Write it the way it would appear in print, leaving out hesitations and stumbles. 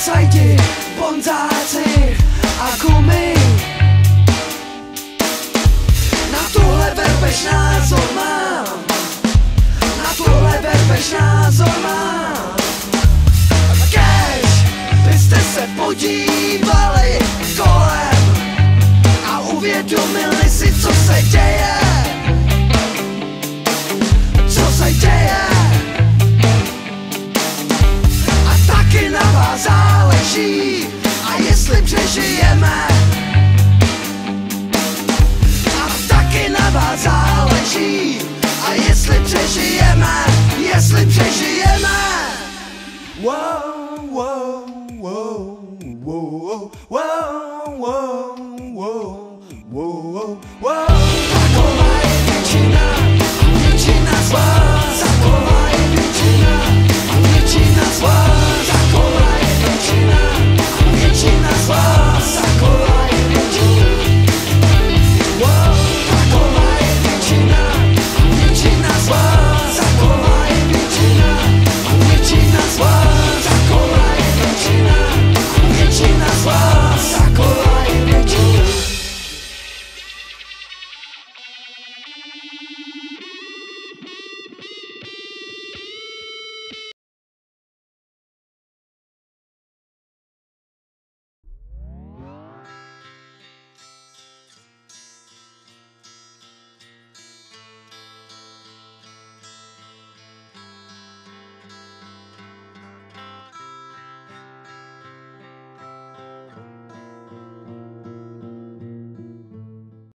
policajti, bonzáci a gumy. Na tohle verbeš názor mám, na tohle verbeš názor mám. Kéž byste se podívali kolem a uvědomili si, co se děje. Co se děje? A taky na vás záleží, a jestli přežijeme. A taky na vás záleží, a jestli přežijeme. Jestli přežijeme. Wow, wow, wow, wow, wow.